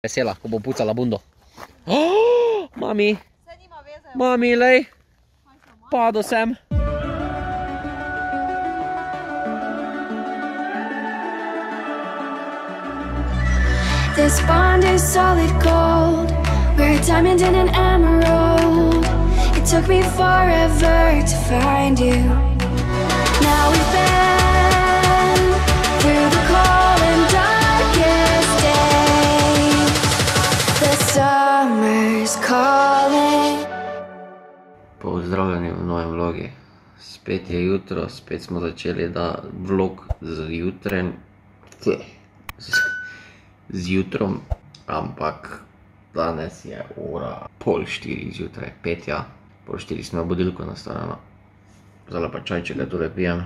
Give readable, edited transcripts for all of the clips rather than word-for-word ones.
vesela, ko bo pucala bundo. Mami, mami, lej, padel sem. This bond is solid gold. We're a diamond and an emerald. It took me forever to find you. Now we've been through the cold and darkest days. The summer's calling. Pozdravljeni v novem vlogi. Spet je jutro, spet smo začeli vlog z jutrom, ampak danes je ura 3:30 zjutraj, 5, ja. 3:30 smo budilko nastavljeno. Zdaj pa čajček ga tule pijem.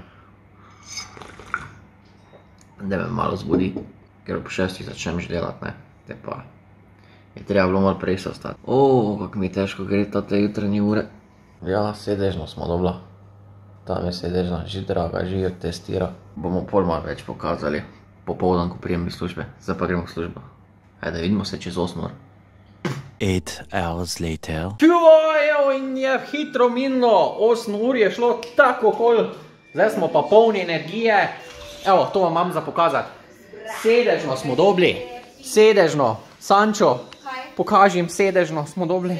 Da me malo zbudi, ker ob 6 začnem že delati, ne. Te pa je treba bilo malo prej se ostati. Kako mi težko gre te jutranje ure. Ja, sedežno smo dobila. Tam je sedežna, že draga, že jo testira. Bomo pol malo več pokazali. Popoldan, ko prijem iz službe. Zdaj pa gremo v službo. Ajde, vidimo se čez 8 ur. 8 hours later. Evo, in je hitro minilo. 8 ur je šlo tako kol. Zdaj smo pa polni energije. Evo, to vam imam za pokazati. Sedežno smo dobili. Sedežno. Sančo, pokažim, sedežno smo dobili.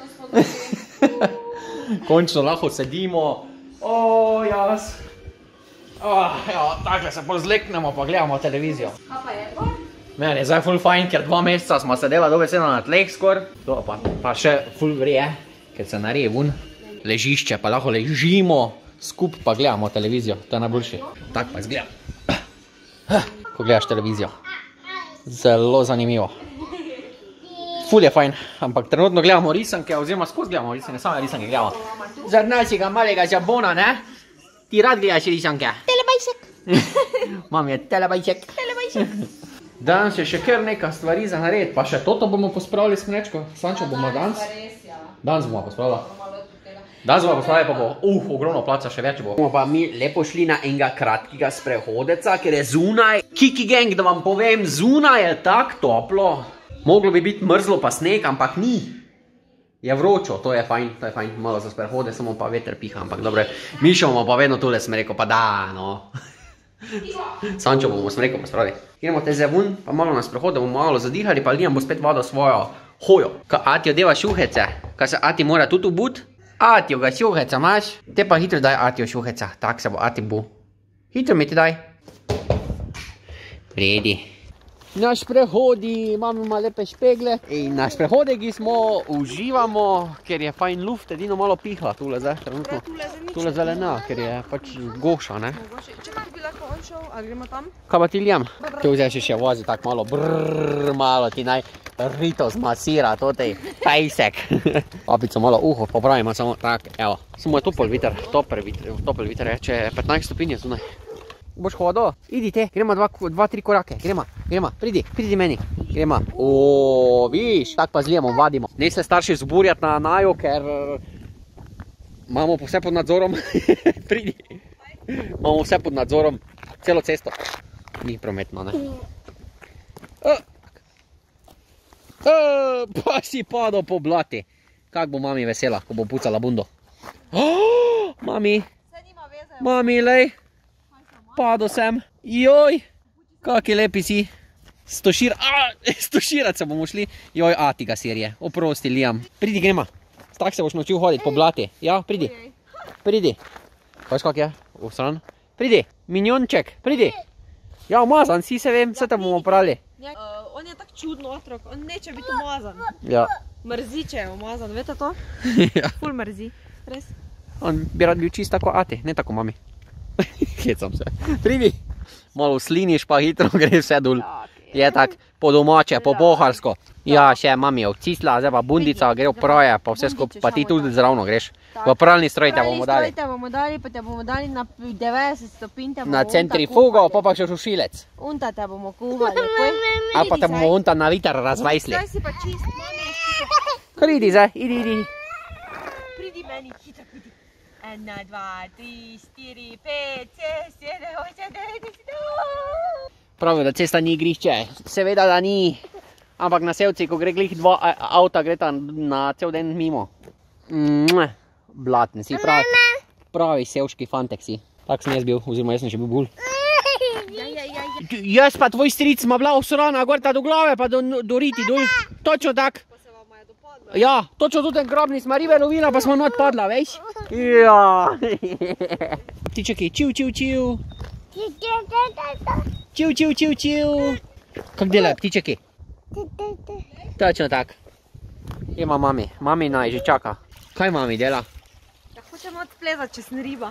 Končno lahko sedimo. Jaz. Takle se bolj zleknemo, pa gledamo televizijo. A pa je to? Meni je zdaj ful fajn, ker 2 meseca smo sedela dobesedno na tleh skor. To pa še ful vrije, ker se narije vun ležišče, pa lahko ležimo skup, pa gledamo televizijo. To je najboljši. Tak pa izgledam. Ko gledaš televizijo. Zelo zanimivo. Ful je fajn, ampak trenutno gledamo risanke, oziroma skozi gledamo risanke, same risanke gledamo. Zaradi našega malega žabona, ne? Ti rad gledaš risanke? Telebajček. Mam je telebajček. Telebajček. Danes je še kar nekaj stvari za narediti, pa še toto bomo pospravili s mlečko. Sančo bomo danes? Danes bomo pospravili. Danes bomo pospravili, pa bo ogromno placa, še več bo. Bomo pa mi lepo šli na enega kratkega sprehodeca, ker je zunaj. Kiki gang, da vam povem, zunaj je tako toplo. Moglo bi biti mrzlo pa sneg, ampak ni. Je vročo, to je fajn, malo za sprehode, samo pa veter piha, ampak dobro, Mišo bomo pa vedno tule smreko, pa da, no. Sančo bomo smreko pospravili. Gremo te zdaj vun, pa malo na sprehode, bomo malo zadihali, pa Liam bo spet vadil svojo hojo. Ka Atijo deva šuhece, ka se Ati mora tudi obut. Atijo ga šuheca imaš, te pa hitro daj Atijo šuheca, tak se bo Ati bu. Hitro mi ti daj. Redi. Na sprehodi, imamo lepe špegle in na sprehodegi smo, uživamo, ker je fajn luft, edino malo piha tule zdaj, trenutno. Tule zelena, ker je pač goša, ne? Če bi lahko on šel, ali gremo tam? Kaj pa ti, Liam? Te vzeš še vozi tak malo malo ti naj Rito zmasira totej pejsek. Papico malo uho popravimo, samo tak, evo. Samo je topel viter, topel viter je, če je 15 stopinj zunaj. Boš hodil? Idi te, gremo 2-3 korake, gremo, pridi meni, gremo. Viš, tak pa z Liamom vadimo. Ne se starši zburjati na naju, ker imamo vse pod nadzorom. Pridi. Imamo vse pod nadzorom, celo cesto. Ni prometno, ne. Pa si padal po blati. Kak bo mami vesela, ko bo pucala bundo. Mami, lej. Padel sem. Joj, kaki lepi si. Stoširat se bomo šli. Joj, Ati ga serije. Oprosti, Liam. Pridi, gremo. Tak se boš naučil hoditi po blati. Ja, pridi. Veš kak je? V stran. Pridi, minjonček, pridi. Ja, umazan si, se vem, vse te bomo oprali. On je tak čudno otrok, on neče biti umazan. Ja. Mrzi, če je umazan, vete to? Ful mrzi, res. On bi rad bil čist tako Ati, ne tako mami. Hecam se. Pridi. Malo sliniš, pa hitro gre vse dol. Je tak po domače, po poharsko. Ja, še mami je odcisla, zdaj pa bundica gre v proje, pa vse skupaj, pa ti tudi zravno greš. V pralni stroj te bomo dali. Pralni stroj te bomo dali, pa te bomo dali na 90 stopinj. Na centrifugo, pa še šušilec. Unta te bomo kuhali. Ali pa te bomo unta na viter razvajsli. Zdaj si pa čist, mami. Pridi zdaj, idi. Pridi meni, hitro pridi. 1, 2, 3, 4, 5, 6, 7, 8, 9, 10. Pravijo, da cesta ni igrišče. Seveda, da ni. Ampak na Sevci, ko gre glih 2 avta, gre ta na cel den mimo. Blatni si, pravi sevški fantek si. Tak sem jaz bil, oziroma jaz sem še bil bolj. Jaz pa tvoj stric ma bila osrana, gor ta do glave, pa do riti dol. Točno tak. Pa se vam je dopadla. Ja, točno tu ten grobni smo ribe lovila, pa smo not padla, veš? Ja. Ptičeki, čiu, čiu, čiu. Čiu, čiu, čiu, čiu. Kak delajo ptičeki? Točno tak. Ima mami, mami naj že čaka. Kaj mami dela? Ja, hočem odplezati, če sem riba.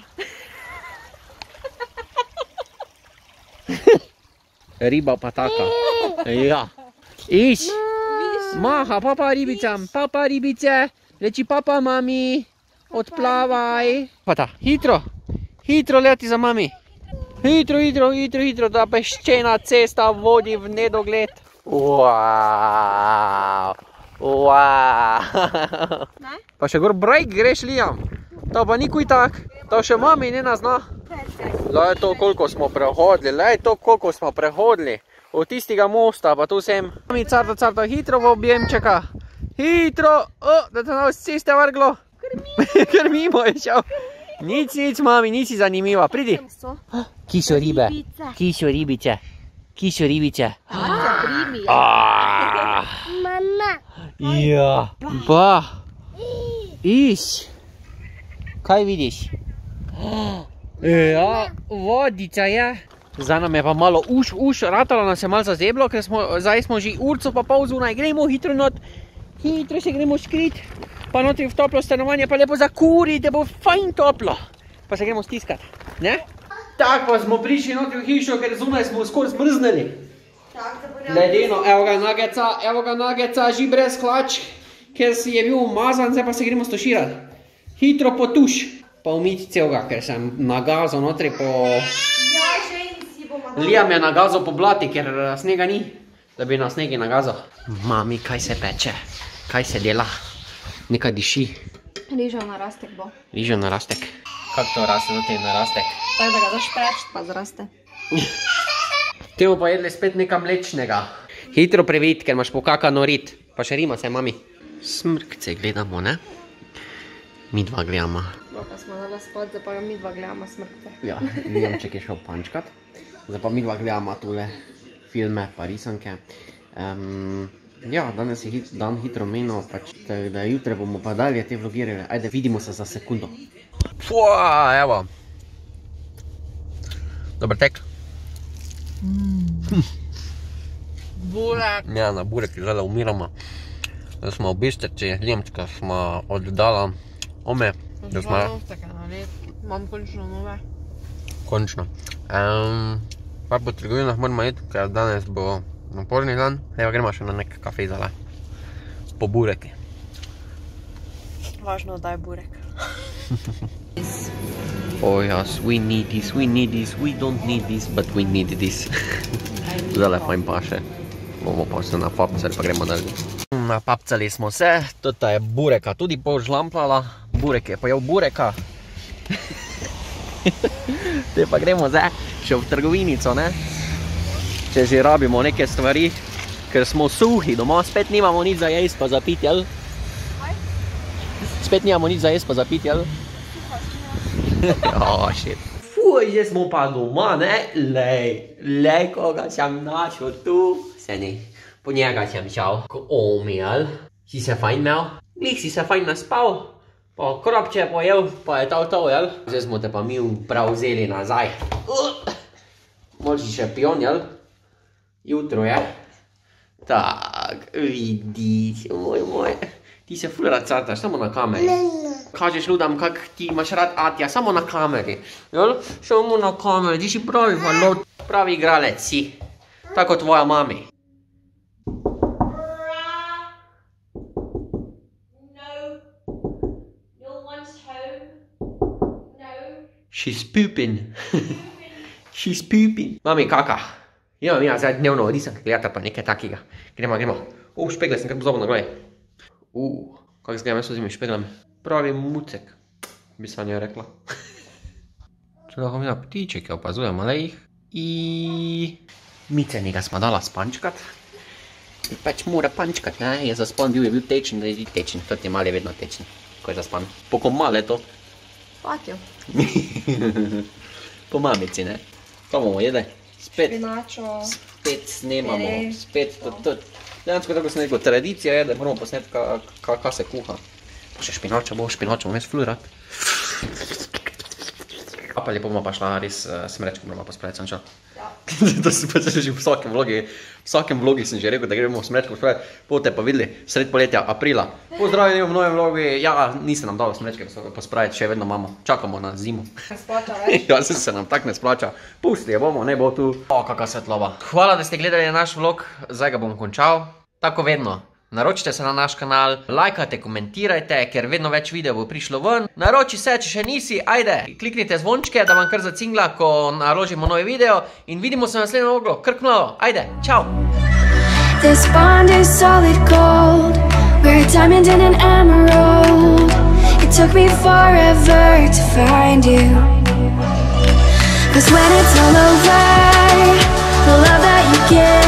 Riba pa taka. Ja. Iš. Maha, papa ribicam, papa ribice. Reči papa mami. Odplavaj. Pa ta, hitro. Hitro leti za mami. Hitro, hitro, hitro, hitro. Ta peščena cesta vodi v nedogled. Wow. Wow. Pa še gor brejk greš, Liam. To pa nikuj tak. To še mami ne nazna. Lej to, koliko smo prehodili, lej to, koliko smo prehodili. Od tistega mosta, pa tu sem. Mami carta, hitro v objemčeka. Hitro, da te nas ceste vrglo. Ker mimo je šel. Nic, mami, nisi zanimiva, pridi. Ki so ribe? Ki so ribice? Ki so ribice? Mama. Ja, pa. Iš. Kaj vidiš? Ja, vodica je. Zdaj nam je pa malo ratalo nas je malo zazeblo, ker zdaj smo že urco pa pol zunaj. Gremo hitro not, hitro se gremo skrit, pa notri v toplo stanovanje, pa lepo zakuri, da bo fajn toplo. Pa se gremo stiskat, ne? Tak pa smo prišli notri v hišo, ker zunaj smo skoraj zmrznili. Ledeno, evo ga nageca, že brez hlač, ker si je bil umazan, zdaj pa se gremo stoširati. Hitro potuš. Pa umiti celega, ker sem nagazal notri po... Ja, ženi si bomo... Liam je nagazal po blati, ker snega ni, da bi na snegi nagazal. Mami, kaj se peče? Kaj se dela? Nekaj diši. Rižev narastek bo. Rižev narastek. Kak to raste do te narastek? Tako da ga daš preč, pa zraste. Te bo pa jedli spet nekaj mlečnega. Hitro previt, ker imaš pokakano rit. Pa še rima se, mami. Smrkce gledamo, ne? Mi dva gledamo. Pa smo dala spod, zdaj pa mi dva gledamo smrkce. Ja, Liamček je šel pančkat. Zdaj pa mi dva gledamo tole filme pa risanke. Ja, danes je dan hitro menil, pač da jutre bomo pa dalje te vlogirali. Ajde, vidimo se za sekundo. Fua, evo. Dobar tek. Burek. Ja, na burek zdaj umiramo. Da smo v bistrci, Liamčka smo oddala ome. Imam končno nove. Končno. Pa po trgovinah moramo iti, ker danes bo naporni dan. Evo, gremo še na nek kafe zala. Po bureki. Važno, da je burek. Oh yes, we need this, we don't need this, but we need this. Zdaj fajn paše. Bomo pa se napapcali, pa gremo dalje. Napapcali smo se, tota je bureka tudi požlamplala. Burek je pojel bureka. Te pa gremo zdaj še v trgovinico, ne? Če že rabimo neke stvari, ker smo suhi doma, spet nimamo nič za jesti pa za piti, jel? Spet nimamo nič za jesti pa za piti, jel? Oh, shit. Fuj, že smo pa doma, ne? Lej, koga sem našel tu. Se ni, po njega sem šel. Ko omijel, si se fajn imel? Glih si se fajn naspal. Pa krapče je pojel, pa je to, jel? Zdaj smo te pa mi prav vzeli nazaj. Moči še pion, jel? Jutro je. Tak, vidiš, moj. Ti se ful rad cartaš, samo na kameri. Kažeš ljudem, kak ti imaš rad Atja, samo na kameri. Jel? Samo na kameri, ti si pravi valot, pravi igralec si. Tako tvoja mami. She's pooping. She's pooping. Mami, kaka. Ja, zdaj dnevno odisam, gledata pa nekaj takega. Gremo. Špegle sem kar pozobno, gledaj. Kak zgledam jaz s temi špeglami. Pravi mucek, bi Sanja rekla. Če lahko videla ptičeke, opazujem, ale jih. Micenega smo dala spančkat. Pač mora pančkat, ne, je zaspan bil, je bil tečen, da je tečen, to ti mal je vedno tečen, ko je zaspan. Po kom mal je to? Patjo. Po mamici, ne. To bomo jedli? Spet. Špinačo. Spet snemamo, spet to. Dejansko tako sem rekel, tradicija je, da moramo posneti, kaj se kuha. Pa še špinača bo, špinačo mes ful rad. Pa lepo bomo pa šla res smrečko moramo pospraviti, Sančo. Ja. To sem pa že v vsakem vlogi sem že rekel, da gremo smrečko pospraviti. Boste pa videli, sred poletja, aprila. Pozdravljeni v novem vlogi, ja, niste nam dali smrečke pospraviti, še vedno imamo, čakamo na zimu. Ne splača več. Ja, se nam tak ne splača. Pusti je bomo, ne bo tu. O, kakva svetlova. Hvala, da ste gledali naš vlog, zdaj ga bom končal. Tako vedno. Naročite se na naš kanal, lajkajte, komentirajte, ker vedno več videov bo prišlo ven. Naroči se, če še nisi, ajde, kliknite zvončke, da vam kar zacingla, ko naložimo novi video. In vidimo se na naslednjem vlogu, kar kmalo, ajde, čau! This bond is solid gold. We're a diamond and an emerald. It took me forever to find you. 'Cause when it's all over, the love that you give